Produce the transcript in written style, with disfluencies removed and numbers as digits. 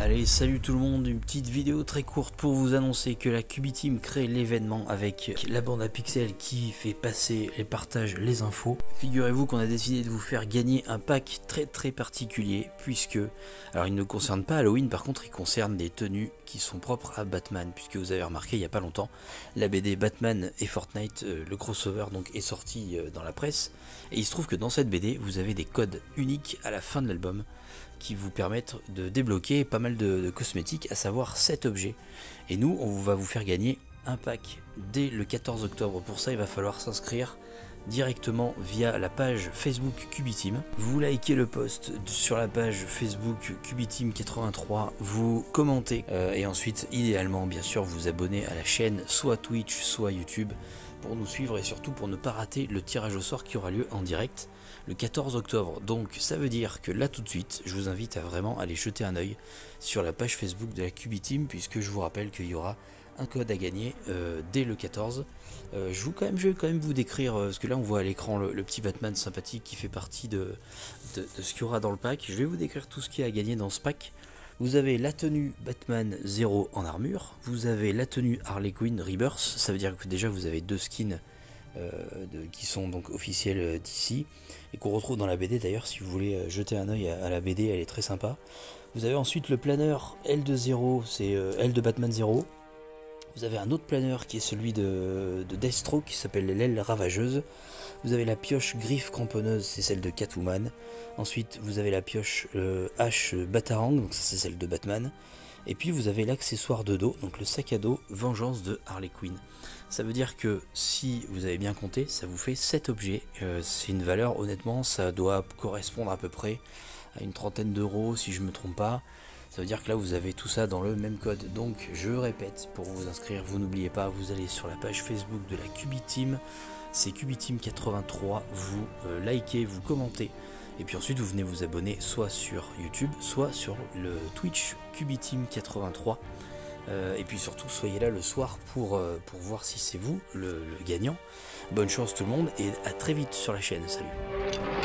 Allez, salut tout le monde, une petite vidéo très courte pour vous annoncer que la Cubi-Team crée l'événement avec la bande à pixels qui fait passer les partages, les infos. Figurez-vous qu'on a décidé de vous faire gagner un pack très particulier puisque, alors il ne concerne pas Halloween, par contre il concerne des tenues qui sont propres à Batman, puisque vous avez remarqué il n'y a pas longtemps, la BD Batman et Fortnite, le crossover donc est sorti dans la presse, et il se trouve que dans cette BD vous avez des codes uniques à la fin de l'album qui vous permettent de débloquer pas mal de cosmétiques, à savoir 7 objets. Et nous, on va vous faire gagner un pack dès le 14 octobre. Pour ça, il va falloir s'inscrire directement via la page Facebook Cubi-Team. Vous likez le post sur la page Facebook Cubi-Team 83, vous commentez et ensuite, idéalement, bien sûr, vous abonnez à la chaîne, soit Twitch, soit YouTube, pour nous suivre et surtout pour ne pas rater le tirage au sort qui aura lieu en direct le 14 octobre. Donc ça veut dire que là tout de suite, je vous invite à vraiment aller jeter un œil sur la page Facebook de la Cubi-Team, puisque je vous rappelle qu'il y aura un code à gagner dès le 14. Je vais quand même vous décrire, parce que là on voit à l'écran le petit Batman sympathique qui fait partie de ce qu'il y aura dans le pack. Je vais vous décrire tout ce qu'il y a à gagner dans ce pack. Vous avez la tenue Batman 0 en armure, vous avez la tenue Harley Quinn Rebirth, ça veut dire que déjà vous avez deux skins qui sont donc officiels d'ici et qu'on retrouve dans la BD. D'ailleurs, si vous voulez jeter un oeil à la BD, elle est très sympa. Vous avez ensuite le planeur L de 0, c'est L de Batman 0. Vous avez un autre planeur qui est celui de Deathstroke qui s'appelle l'aile ravageuse. Vous avez la pioche griffe cramponneuse, c'est celle de Catwoman. Ensuite vous avez la pioche hache Batarang, donc ça c'est celle de Batman. Et puis vous avez l'accessoire de dos, donc le sac à dos Vengeance de Harley Quinn. Ça veut dire que si vous avez bien compté, ça vous fait 7 objets. C'est une valeur, honnêtement, ça doit correspondre à peu près à une trentaine d'euros si je me trompe pas. Ça veut dire que là vous avez tout ça dans le même code. Donc je répète, pour vous inscrire, vous n'oubliez pas, vous allez sur la page Facebook de la Cubi-Team, c'est Cubi-Team 83, vous likez, vous commentez, et puis ensuite vous venez vous abonner soit sur YouTube, soit sur le Twitch Cubi-Team 83. Et puis surtout soyez là le soir pour voir si c'est vous le gagnant. Bonne chance tout le monde et à très vite sur la chaîne, salut.